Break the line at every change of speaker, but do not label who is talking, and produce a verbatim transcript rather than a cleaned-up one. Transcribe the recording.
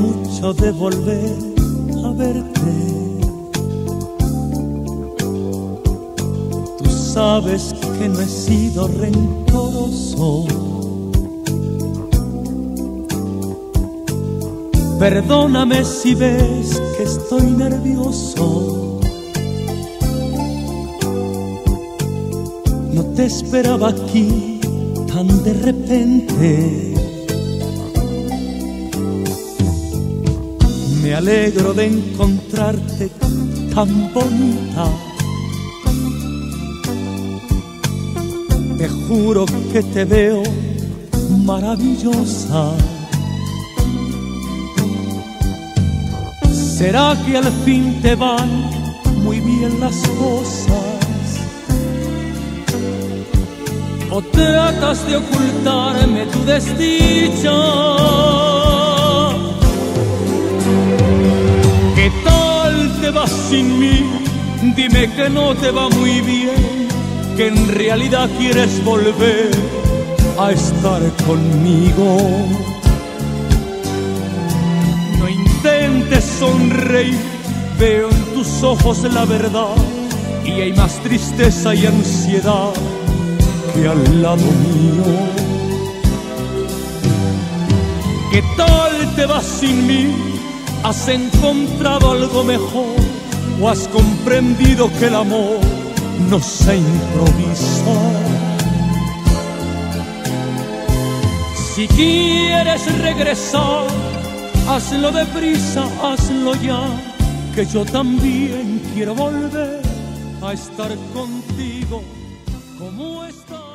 mucho de volver a verte. Tú sabes que no he sido rencoroso. Perdóname si ves que estoy nervioso. No te esperaba aquí tan de repente. Me alegro de encontrarte tan bonita. Te juro que te veo maravillosa. ¿Será que al fin te van muy bien las cosas? ¿O tratas de ocultarme tu desdicha? ¿Qué tal te vas sin mí? Dime que no te va muy bien, que en realidad quieres volver a estar conmigo. No intentes sonreír, veo en tus ojos la verdad, y hay más tristeza y ansiedad que al lado mío. ¿Qué tal te vas sin mí? ¿Has encontrado algo mejor o has comprendido que el amor no se improvisa? Si quieres regresar, hazlo deprisa, hazlo ya, que yo también quiero volver a estar contigo como estás.